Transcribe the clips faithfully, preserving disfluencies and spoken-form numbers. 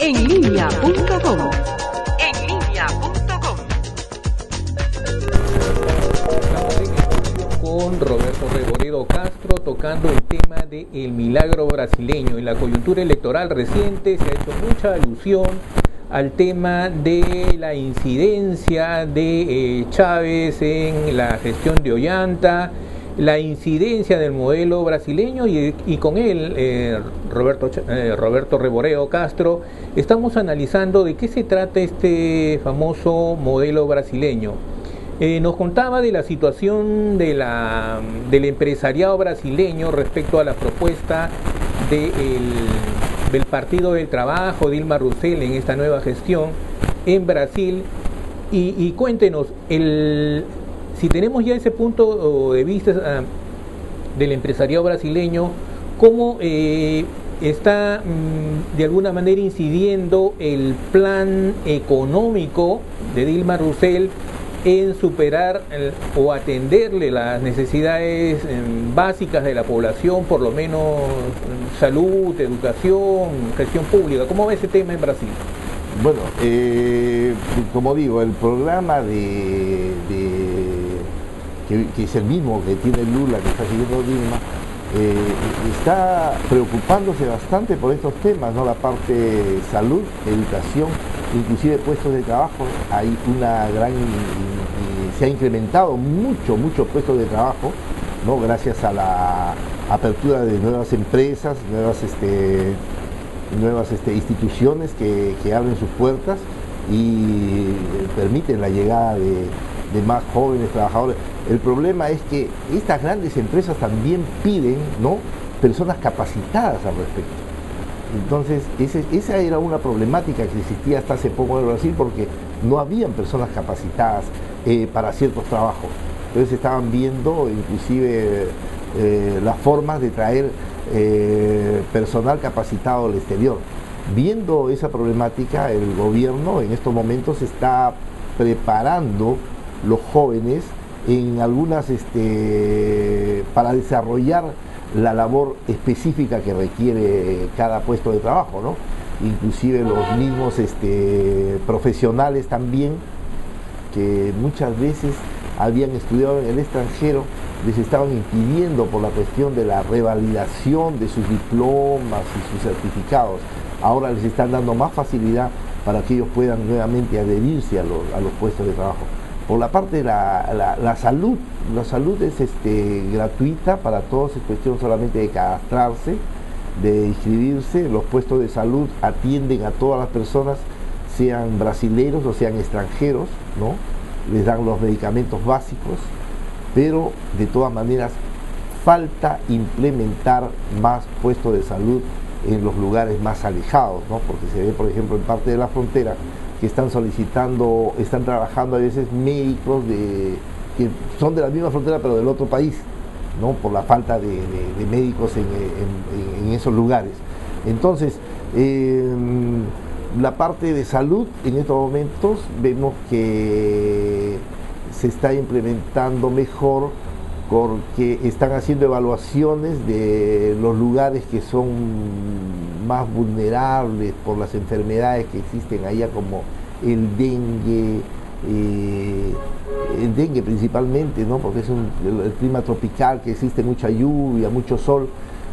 enlínea punto com. enlínea punto com. Estamos en estudio con Roberto Reboredo Castro tocando el tema de el milagro brasileño. En la coyuntura electoral reciente se ha hecho mucha alusión al tema de la incidencia de eh, Chávez en la gestión de Ollanta, la incidencia del modelo brasileño y, y con él, eh, Roberto, eh, Roberto Reboredo Castro, estamos analizando de qué se trata este famoso modelo brasileño. Eh, nos contaba de la situación de la, del empresariado brasileño respecto a la propuesta de el, del Partido del Trabajo, Dilma Rousseff, en esta nueva gestión en Brasil. Y, y cuéntenos, el, si tenemos ya ese punto de vista uh, del empresariado brasileño, ¿cómo eh, está mm, de alguna manera incidiendo el plan económico de Dilma Rousseff en superar el, o atenderle las necesidades eh, básicas de la población, por lo menos salud, educación, gestión pública? ¿Cómo va ese tema en Brasil? Bueno, eh, como digo, el programa de, de que, que es el mismo que tiene Lula, que está siguiendo Dilma, eh, está preocupándose bastante por estos temas, ¿no? La parte de salud, educación, inclusive puestos de trabajo. Hay una gran, y, y se ha incrementado mucho, muchos puestos de trabajo, ¿no? Gracias a la apertura de nuevas empresas, nuevas este, nuevas este, instituciones que, que abren sus puertas y permiten la llegada de, de más jóvenes trabajadores. El problema es que estas grandes empresas también piden, ¿no?, personas capacitadas al respecto. Entonces, ese, esa era una problemática que existía hasta hace poco en Brasil, porque no habían personas capacitadas eh, para ciertos trabajos. Entonces estaban viendo inclusive eh, las formas de traer eh, personal capacitado al exterior. Viendo esa problemática, el gobierno en estos momentos está preparando los jóvenes en algunas este, para desarrollar la labor específica que requiere cada puesto de trabajo, ¿no? Inclusive los mismos este, profesionales también, que muchas veces habían estudiado en el extranjero, les estaban impidiendo por la cuestión de la revalidación de sus diplomas y sus certificados. Ahora les están dando más facilidad para que ellos puedan nuevamente adherirse a los, a los puestos de trabajo. Por la parte de la, la, la salud, la salud es este, gratuita para todos, es cuestión solamente de cadastrarse, de inscribirse. Los puestos de salud atienden a todas las personas, sean brasileños o sean extranjeros, ¿no? Les dan los medicamentos básicos, pero de todas maneras falta implementar más puestos de salud en los lugares más alejados, ¿no? Porque se ve, por ejemplo, en parte de la frontera, que están solicitando, están trabajando a veces médicos de, que son de la misma frontera pero del otro país, ¿no? Por la falta de, de, de médicos en, en, en esos lugares. Entonces, eh, la parte de salud en estos momentos vemos que se está implementando mejor, porque están haciendo evaluaciones de los lugares que son más vulnerables por las enfermedades que existen allá, como el dengue, eh, el dengue principalmente, ¿no? Porque es un, el, el clima tropical, que existe mucha lluvia, mucho sol,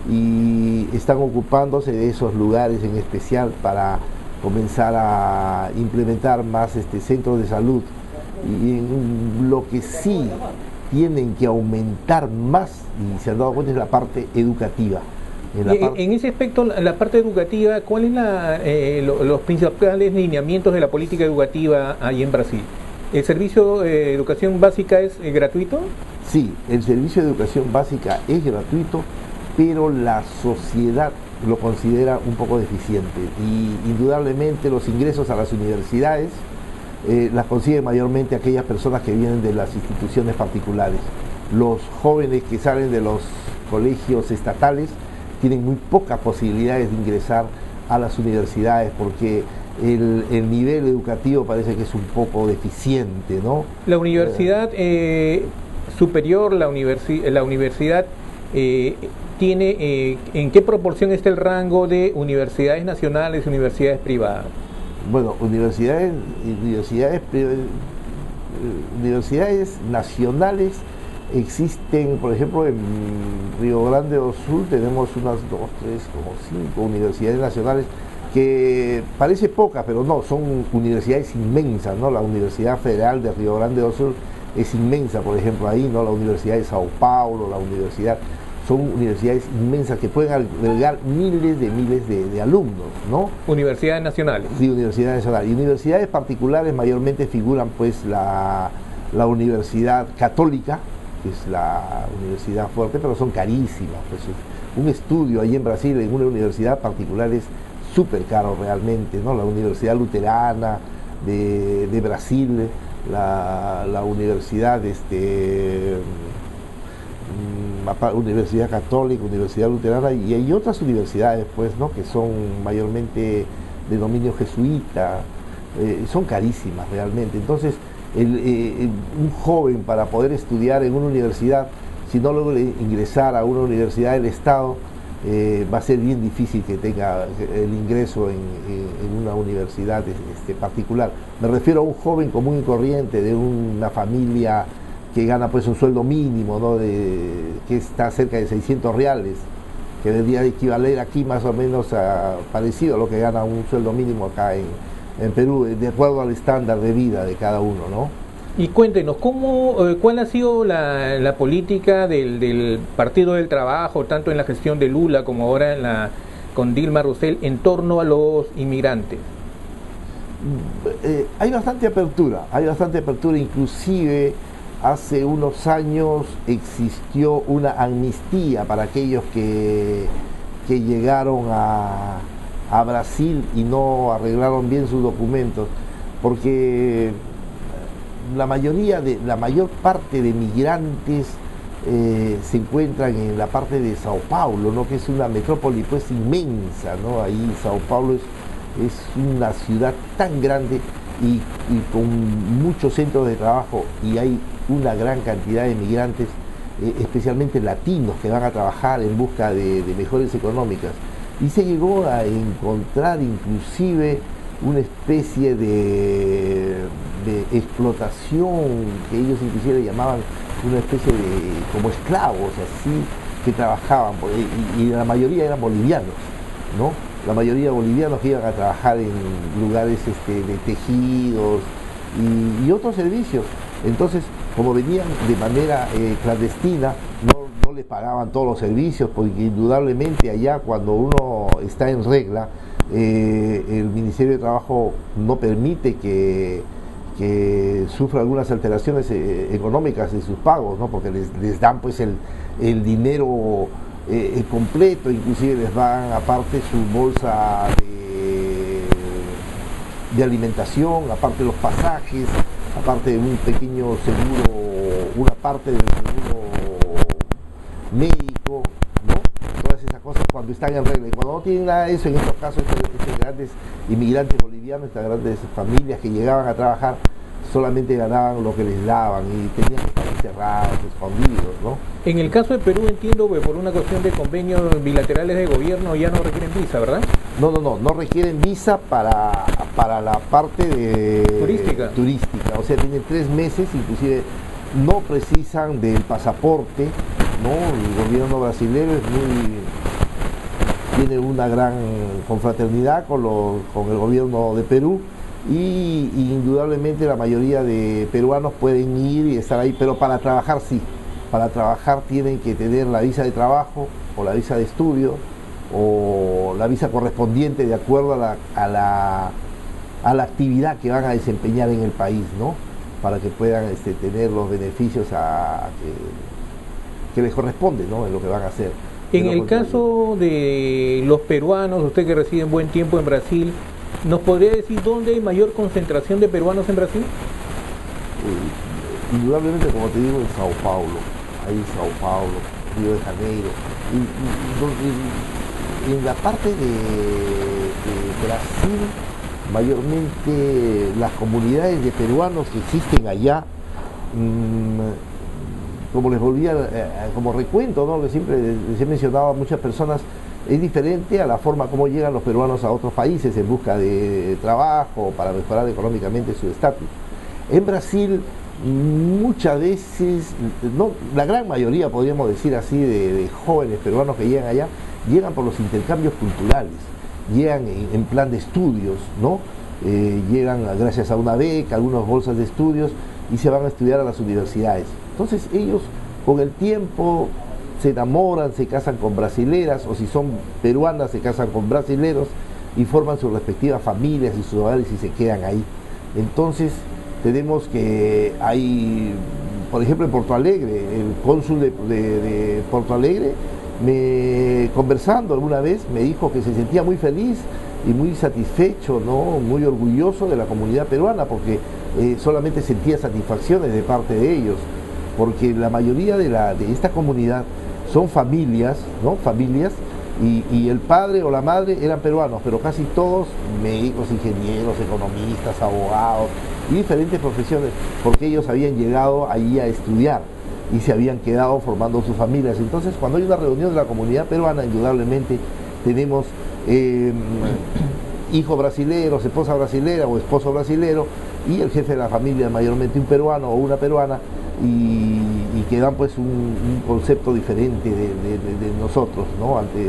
y están ocupándose de esos lugares en especial para comenzar a implementar más este, centros de salud. Y en lo que sí tienen que aumentar más, y se han dado cuenta, es la parte educativa. En, la parte... en ese aspecto, la parte educativa, ¿cuáles son la, eh, lo, los principales lineamientos de la política educativa ahí en Brasil? ¿El servicio de educación básica es eh, gratuito? Sí, el servicio de educación básica es gratuito, pero la sociedad lo considera un poco deficiente, y indudablemente los ingresos a las universidades Eh, las consiguen mayormente aquellas personas que vienen de las instituciones particulares. Los jóvenes que salen de los colegios estatales tienen muy pocas posibilidades de ingresar a las universidades, porque el, el nivel educativo parece que es un poco deficiente, ¿no? La universidad eh, superior, la, universi la universidad eh, tiene, eh, ¿en qué proporción está el rango de universidades nacionales y universidades privadas? Bueno, universidades, universidades, universidades nacionales existen, por ejemplo, en Río Grande do Sul tenemos unas dos, tres, como cinco universidades nacionales que parece poca, pero no, son universidades inmensas, ¿no? La Universidad Federal de Río Grande do Sul es inmensa, por ejemplo, ahí, ¿no? La Universidad de Sao Paulo, la universidad, son universidades inmensas que pueden albergar miles de miles de, de alumnos, ¿no? Universidades nacionales. Sí, universidades nacionales. Y universidades particulares mayormente figuran, pues, la, la Universidad Católica, que es la universidad fuerte, pero son carísimas. Pues, un estudio ahí en Brasil, en una universidad particular, es súper caro realmente, ¿no? La Universidad Luterana de, de Brasil, la, la Universidad, este, Universidad Católica, Universidad Luterana, y hay otras universidades, pues, ¿no? Que son mayormente de dominio jesuita, eh, son carísimas realmente. Entonces, el, eh, un joven para poder estudiar en una universidad, si no logra ingresar a una universidad del Estado, eh, va a ser bien difícil que tenga el ingreso en, en, en una universidad este, particular. Me refiero a un joven común y corriente de una familia que gana, pues, un sueldo mínimo, ¿no? De, que está cerca de seiscientos reales, que debería equivaler aquí más o menos a, parecido a lo que gana un sueldo mínimo acá en, en Perú, de acuerdo al estándar de vida de cada uno, ¿no? Y cuéntenos, ¿cómo, eh, ¿cuál ha sido la, la política del, del Partido del Trabajo, tanto en la gestión de Lula como ahora en la, con Dilma Rousseff, en torno a los inmigrantes? Eh, hay bastante apertura, hay bastante apertura, inclusive hace unos años existió una amnistía para aquellos que, que llegaron a, a Brasil y no arreglaron bien sus documentos, porque la mayoría de, la mayor parte de migrantes eh, se encuentran en la parte de Sao Paulo, ¿no? Que es una metrópoli, pues, inmensa, ¿no? Ahí Sao Paulo es, es una ciudad tan grande y, y con muchos centros de trabajo, y hay una gran cantidad de migrantes, eh, especialmente latinos, que van a trabajar en busca de, de mejores económicas. Y se llegó a encontrar inclusive una especie de, de explotación, que ellos inclusive llamaban una especie de como esclavos, así, que trabajaban, y, y la mayoría eran bolivianos, ¿no? La mayoría bolivianos que iban a trabajar en lugares este, de tejidos y, y otros servicios. Entonces, como venían de manera eh, clandestina, no, no les pagaban todos los servicios, porque indudablemente allá, cuando uno está en regla, eh, el Ministerio de Trabajo no permite que, que sufra algunas alteraciones eh, económicas en sus pagos, ¿no? Porque les, les dan, pues, el, el dinero eh, completo, inclusive les dan aparte su bolsa de, de alimentación, aparte los pasajes, aparte de un pequeño seguro, una parte del seguro médico, ¿no? Todas esas cosas cuando están en regla. Y cuando no tienen nada de eso, en estos casos, estos, estos grandes inmigrantes bolivianos, estas grandes familias que llegaban a trabajar, solamente ganaban lo que les daban y tenían que estar encerrados, escondidos, ¿no? En el caso de Perú, entiendo que por una cuestión de convenios bilaterales de gobierno ya no requieren visa, ¿verdad? No, no, no, no requieren visa para, para la parte de turística. turística, o sea, tienen tres meses, inclusive no precisan del pasaporte, ¿no? El gobierno brasileño es muy, tiene una gran confraternidad con, los, con el gobierno de Perú, y, y indudablemente la mayoría de peruanos pueden ir y estar ahí, pero para trabajar sí, para trabajar tienen que tener la visa de trabajo o la visa de estudio o la visa correspondiente de acuerdo a la, a la, a la actividad que van a desempeñar en el país, ¿no? Para que puedan este, tener los beneficios a, a que, que les corresponde, ¿no? En lo que van a hacer. En el caso de los peruanos, usted que reside en buen tiempo en Brasil, ¿nos podría decir dónde hay mayor concentración de peruanos en Brasil? Eh, indudablemente, como te digo, en Sao Paulo, ahí Sao Paulo, Río de Janeiro, y, y, y en la parte de, de Brasil, mayormente las comunidades de peruanos que existen allá, mmm, como les volvía, eh, como recuento, ¿no? Que siempre les he mencionado a muchas personas, es diferente a la forma como llegan los peruanos a otros países en busca de trabajo, para mejorar económicamente su estatus. En Brasil, muchas veces, no, la gran mayoría, podríamos decir así, de, de jóvenes peruanos que llegan allá, llegan por los intercambios culturales, llegan en, en plan de estudios, ¿no? Eh, llegan gracias a una beca, algunas bolsas de estudios, y se van a estudiar a las universidades. Entonces ellos con el tiempo se enamoran, se casan con brasileras, o si son peruanas se casan con brasileros y forman sus respectivas familias y sus hogares y se quedan ahí. Entonces tenemos que hay, por ejemplo, en Porto Alegre, el cónsul de, de, de Porto Alegre, me, conversando alguna vez, me dijo que se sentía muy feliz y muy satisfecho, ¿no? Muy orgulloso de la comunidad peruana, porque eh, solamente sentía satisfacciones de parte de ellos, porque la mayoría de, la, de esta comunidad son familias, ¿no? Familias, y, y el padre o la madre eran peruanos, pero casi todos médicos, ingenieros, economistas, abogados y diferentes profesiones, porque ellos habían llegado allí a estudiar y se habían quedado formando sus familias. Entonces, cuando hay una reunión de la comunidad peruana, indudablemente tenemos eh, hijo brasilero, esposa brasilera o esposo brasilero, y el jefe de la familia, mayormente un peruano o una peruana, y, y que dan pues un, un concepto diferente de, de, de, de nosotros, ¿no? Ante,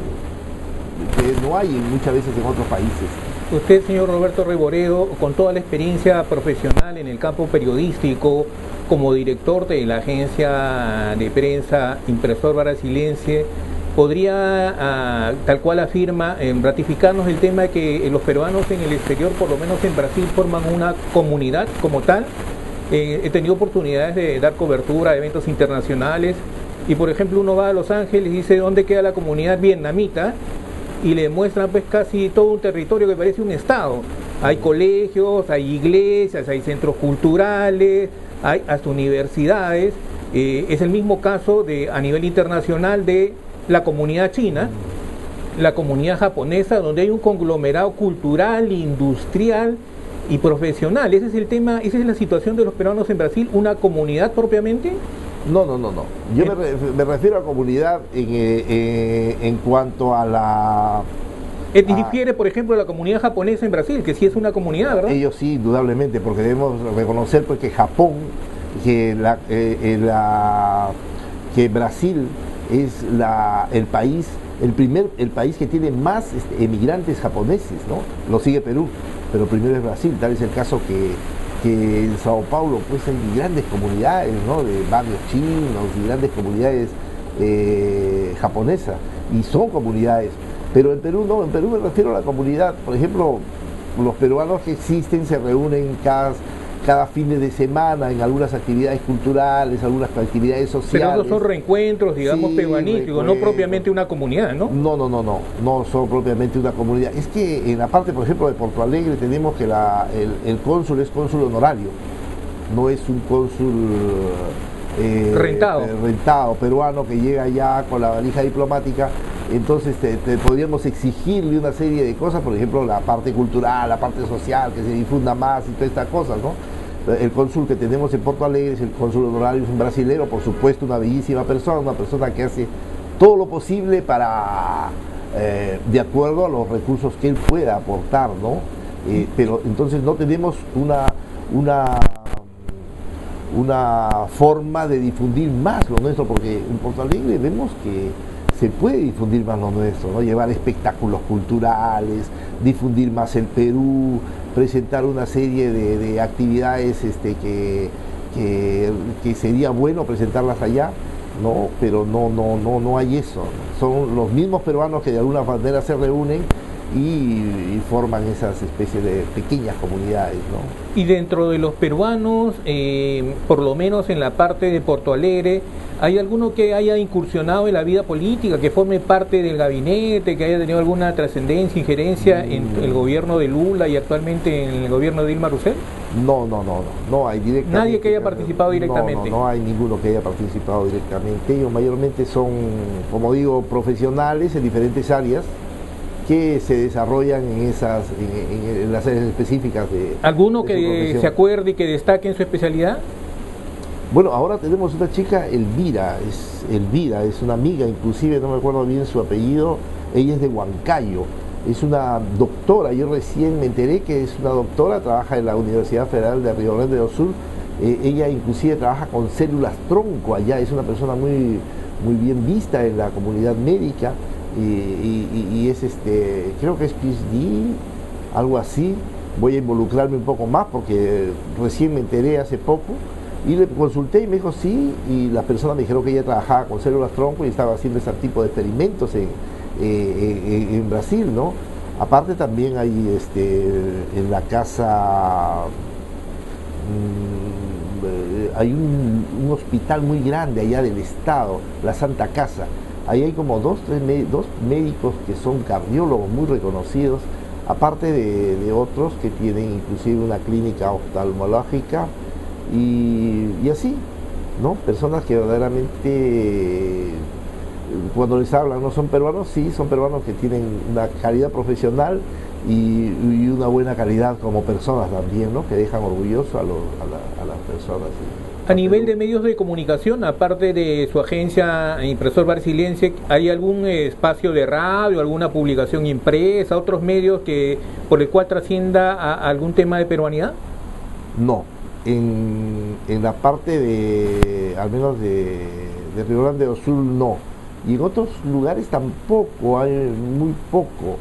que no hay muchas veces en otros países. Usted, señor Roberto Reboredo, con toda la experiencia profesional en el campo periodístico, como director de la agencia de prensa Impresor Brasilense, ¿podría, uh, tal cual afirma, eh, ratificarnos el tema de que los peruanos en el exterior, por lo menos en Brasil, forman una comunidad como tal? Eh, he tenido oportunidades de dar cobertura a eventos internacionales y, por ejemplo, uno va a Los Ángeles y dice ¿dónde queda la comunidad vietnamita? Y le muestran pues casi todo un territorio que parece un estado. Hay colegios, hay iglesias, hay centros culturales, hay hasta universidades. Eh, es el mismo caso de a nivel internacional de la comunidad china, la comunidad japonesa, donde hay un conglomerado cultural, industrial y profesional. Ese es el tema, esa es la situación de los peruanos en Brasil, una comunidad propiamente. No, no, no, no. Yo me, re, me refiero a comunidad en, eh, en cuanto a la... Eh, difiere, por ejemplo, a la comunidad japonesa en Brasil, que sí es una comunidad, ¿verdad? Ellos sí, indudablemente, porque debemos reconocer pues, que Japón, que, la, eh, la, que Brasil es la, el país, el primer, el país que tiene más este, emigrantes japoneses, ¿no? Lo sigue Perú, pero primero es Brasil. Tal es el caso que, que en Sao Paulo pues hay grandes comunidades, ¿no? De barrios chinos y grandes comunidades eh, japonesas, y son comunidades. Pero en Perú no, en Perú me refiero a la comunidad. Por ejemplo, los peruanos que existen se reúnen cada, cada fin de semana en algunas actividades culturales, algunas actividades sociales. Pero esos son reencuentros, digamos, sí, peruanísticos, no propiamente una comunidad, ¿no? No, no, no, no, no son propiamente una comunidad. Es que en la parte, por ejemplo, de Porto Alegre tenemos que la, el, el cónsul es cónsul honorario, no es un cónsul eh, rentado. rentado peruano que llega ya con la valija diplomática. Entonces te, te podríamos exigirle una serie de cosas, por ejemplo la parte cultural, la parte social, que se difunda más y todas estas cosas, ¿no? El cónsul que tenemos en Porto Alegre es el cónsul honorario, es un brasilero, por supuesto una bellísima persona, una persona que hace todo lo posible para, eh, de acuerdo a los recursos que él pueda aportar, ¿no? Eh, pero entonces no tenemos una, una, una forma de difundir más lo nuestro, porque en Porto Alegre vemos que se puede difundir más lo nuestro, ¿no? Llevar espectáculos culturales, difundir más el Perú, presentar una serie de, de actividades este, que, que, que sería bueno presentarlas allá, ¿no? Pero no, no, no, no hay eso. Son los mismos peruanos que de alguna manera se reúnen y, y forman esas especies de pequeñas comunidades, ¿no? Y dentro de los peruanos, eh, por lo menos en la parte de Porto Alegre, ¿hay alguno que haya incursionado en la vida política, que forme parte del gabinete, que haya tenido alguna trascendencia, injerencia en el gobierno de Lula y actualmente en el gobierno de Dilma Rousseff? No, no, no, no, no hay directamente. ¿Nadie que haya participado directamente? No, no, no hay ninguno que haya participado directamente. Ellos mayormente son, como digo, profesionales en diferentes áreas que se desarrollan en esas en, en las áreas específicas de ¿Alguno de que se acuerde y que destaque en su especialidad? Bueno, ahora tenemos una chica, Elvira, es Elvira, es una amiga, inclusive no me acuerdo bien su apellido, ella es de Huancayo, es una doctora, yo recién me enteré que es una doctora, trabaja en la Universidad Federal de Río Grande do Sul, eh, ella inclusive trabaja con células tronco allá, es una persona muy, muy bien vista en la comunidad médica, y, y, y es este, creo que es P H D, algo así. Voy a involucrarme un poco más porque recién me enteré hace poco y le consulté y me dijo sí, y las personas me dijeron que ella trabajaba con células tronco y estaba haciendo ese tipo de experimentos en, eh, en, en Brasil, ¿no? Aparte también hay este, en la casa, mmm, hay un, un hospital muy grande allá del estado, la Santa Casa. Ahí hay como dos, tres, dos médicos que son cardiólogos muy reconocidos, aparte de, de otros que tienen inclusive una clínica oftalmológica y, y así, ¿no? Personas que verdaderamente, cuando les hablan, no son peruanos, sí, son peruanos que tienen una calidad profesional y, y una buena calidad como personas también, ¿no? Que dejan orgulloso a, los, a, la, a las personas. A nivel de medios de comunicación, aparte de su agencia Impresor Brasiliense, ¿hay algún espacio de radio, alguna publicación impresa, otros medios que por el cual trascienda a, a algún tema de peruanidad? No, en, en la parte de, al menos de, de Río Grande do Sul, no. Y en otros lugares tampoco, hay muy poco.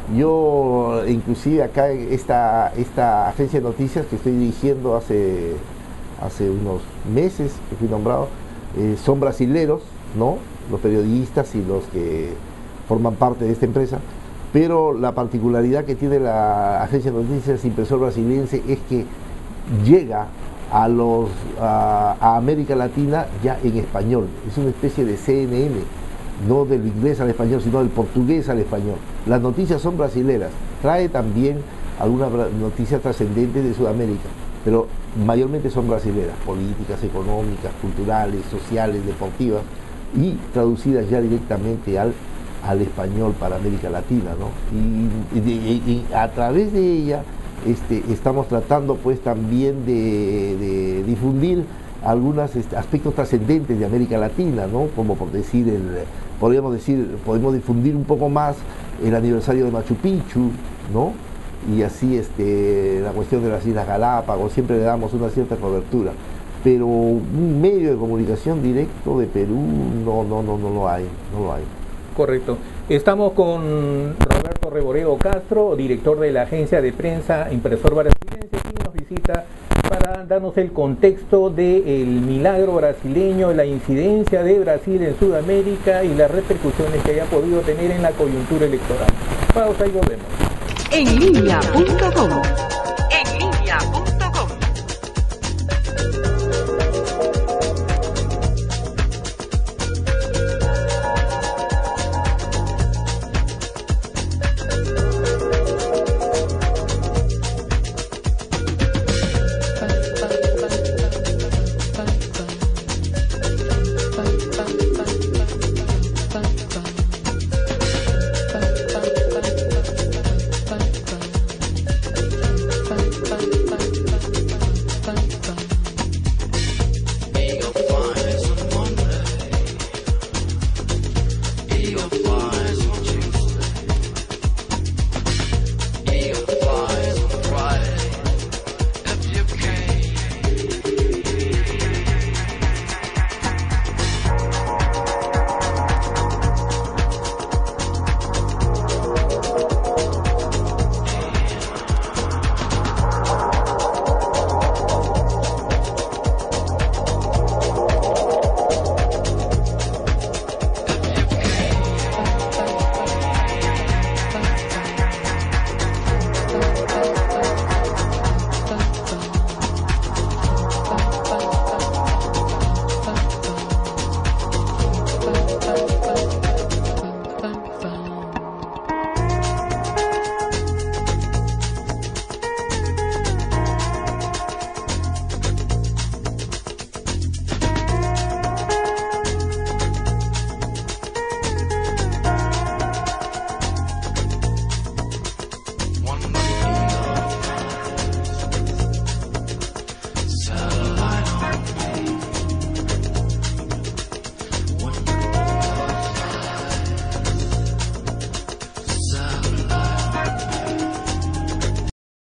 Yo, inclusive acá, esta, esta agencia de noticias que estoy dirigiendo hace... hace unos meses que fui nombrado, eh, son brasileros, ¿no? Los periodistas y los que forman parte de esta empresa, pero la particularidad que tiene la agencia de noticias Impresor Brasiliense es que llega a, los, a, a América Latina ya en español, es una especie de C N N, no del inglés al español, sino del portugués al español. Las noticias son brasileras, trae también algunas noticias trascendentes de Sudamérica, pero mayormente son brasileras, políticas, económicas, culturales, sociales, deportivas, y traducidas ya directamente al, al español para América Latina, ¿no? Y, y, y a través de ella este, estamos tratando pues también de, de difundir algunos este, aspectos trascendentes de América Latina, ¿no? Como por decir, el, podríamos decir, podemos difundir un poco más el aniversario de Machu Picchu, ¿no? Y así este, la cuestión de las Islas Galápagos, siempre le damos una cierta cobertura, pero un medio de comunicación directo de Perú no, no, no, no lo hay, no lo hay. Correcto. Estamos con Roberto Reboreo Castro, director de la agencia de prensa Impresor Brasiliense, quien nos visita para darnos el contexto del milagro brasileño, la incidencia de Brasil en Sudamérica y las repercusiones que haya podido tener en la coyuntura electoral. Pausa y volvemos. En línea punto com